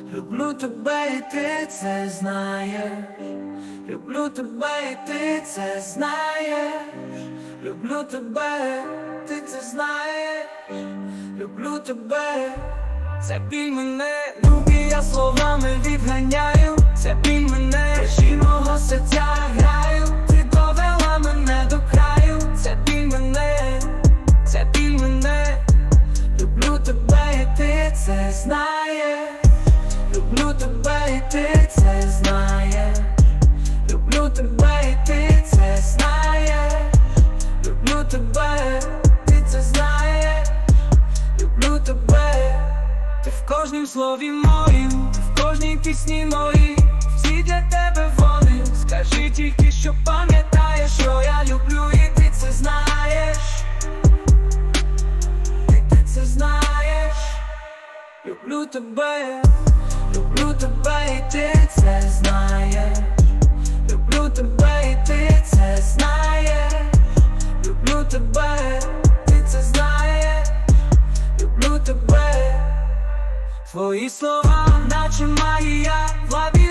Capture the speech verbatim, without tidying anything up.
Люблю тебе і ти це знаєш. Люблю тебе і ти це знаєш. Люблю тебе, ти це знаєш. Люблю тебе. Це біль мене, любі, я словами відганяю. Це біль мене, режі мого серця граю. Ти довела мене до краю. Це біль мене, це біль мене. Люблю тебе і ти це знаєш. Люблю тебе і ти це знаєш. Люблю тебе і ти це знаєш. Люблю тебе, ти це знаєш. Люблю тебе. Ти в кожнім слові моїм, ти в кожній пісні моїй. Всі для тебе вони. Скажи тільки, що пам'ятаєш, що я люблю і ти це знаєш. І ти це знаєш. Люблю тебе. Люблю тебе і ти це знаєш. Люблю тебе і ти це знаєш. Люблю тебе, ти це знаєш. Люблю тебе. Твої слова, наче магія, в лаві